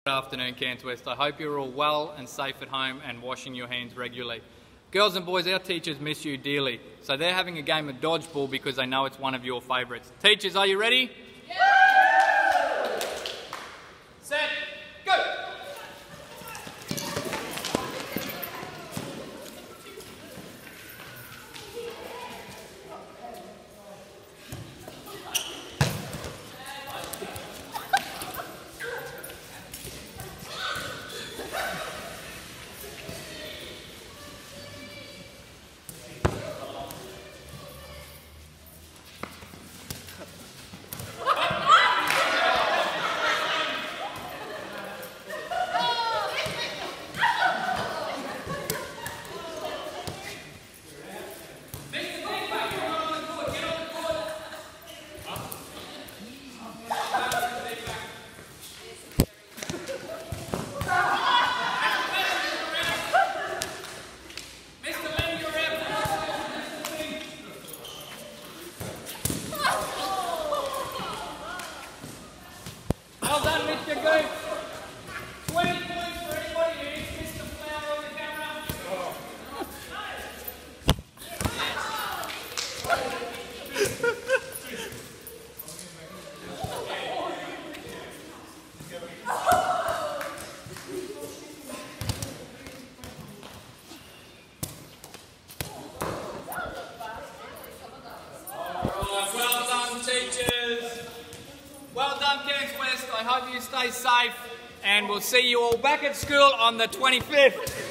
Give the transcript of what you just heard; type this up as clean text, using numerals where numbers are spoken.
Good afternoon, Cairns West. I hope you're all well and safe at home and washing your hands regularly. Girls and boys, our teachers miss you dearly, so they're having a game of dodgeball because they know it's one of your favourites. Teachers, are you ready? Yeah! Set, go! Well done, Mr. Goose. 20 points for anybody who needs Mr. Flower on the camera. Alright, well done, teachers. Well done, Cairns West. I hope you stay safe and we'll see you all back at school on the 25th.